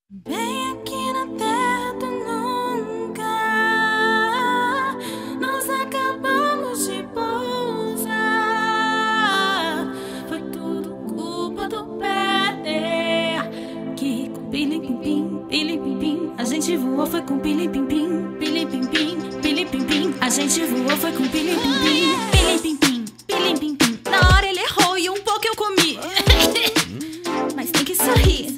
Bem aqui na terra do nunca, nós acabamos de pousar. Foi tudo culpa do pé que com pilim-pim-pim, pilim-pim-pim, a gente voou, foi com pilim-pim-pim, pilim-pim-pim, pilim-pim-pim, a gente voou, foi com pilim-pim-pim, pilim-pim-pim, pilim-pim-pim. Na hora ele errou e um pouco eu comi. Mas tem que sorrir.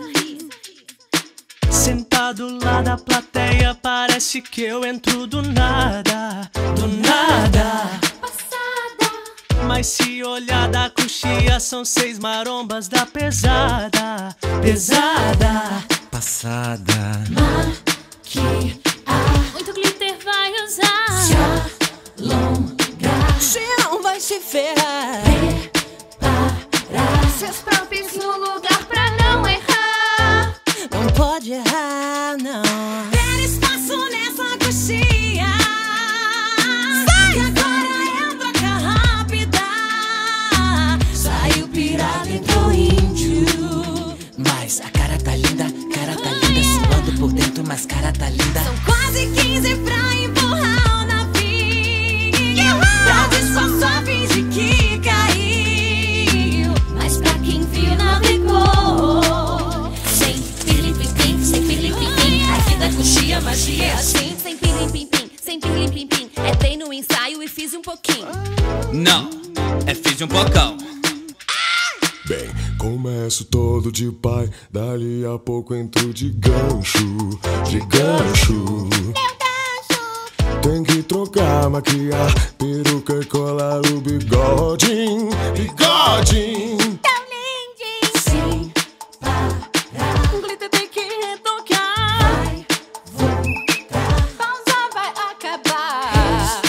Sentado lá da plateia, parece que eu entro do nada, do nada. Passada. Mas se olhar da coxia, são 6 marombas da pesada, pesada. Passada. Maquiar. Muito glitter vai usar. Se alongar. Você não vai se ferrar. Preparar seus próprios no lugar pra não errar. Não pode errar, não. Ter espaço nessa coxia. Sai! E agora entra cá rápida. Saiu pirata, entrou índio. Mas a cara tá linda, suando por dentro, mas cara tá linda. São quase 15 pra empurrar o navio. Pra disfarçar, finge que caiu. Mas pra quem viu, navegou. Sem pilim-pim-pim, sem pilim-pim-pim. Aqui da coxia, magia é assim. Sem pilim-pim-pim, sem pilim-pim-pim. É dei no ensaio e fiz um pouquinho. Não, fiz um pocão. Bem, começo todo de pai, dali a pouco entro de gancho, de gancho. Tem que trocar, maquiar, peruca e colar o bigodinho, bigodinho. Sem parar. O glitter tem que retocar. Vai voltar. Pausa vai acabar.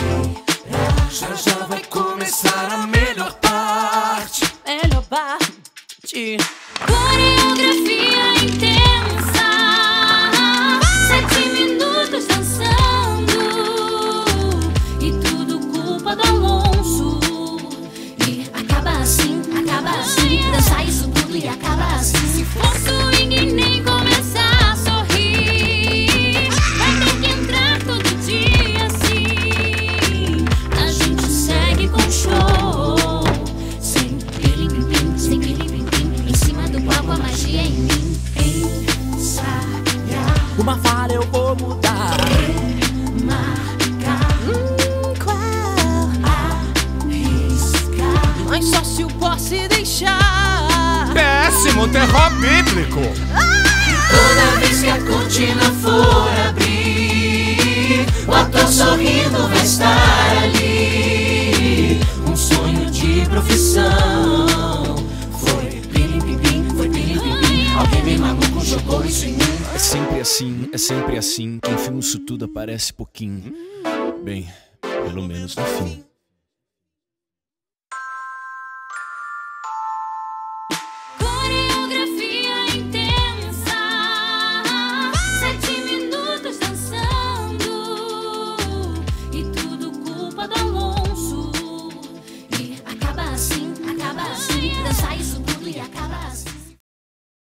Já vai começar a melhor parte. Melhor parte. Coreografia intensa. 7 minutos dançando. E tudo culpa do Alonso. E acaba assim. Dançar isso tudo e acaba assim. Se for swing, nem começar a sorrir. Vai ter que entrar todo dia assim. A gente segue com show. Sem pilim-pim-pim, sem pilim-pim-pim. Em cima do palco a magia é em mim. Ensaiar. Uma falha eu vou mudar. Marcar. Qual? Arriscar. Mas só se o posse deixar. Péssimo terror bíblico. Toda vez que a cortina for abrir, o ator sorrindo vai estar ali. Um sonho de profissão. Foi pilim-pim-pim, foi pilim-pim-pim. Alguém bem maluco jogou isso em mim. É sempre assim. Quem filma isso tudo aparece pouquinho. Bem, pelo menos no fim.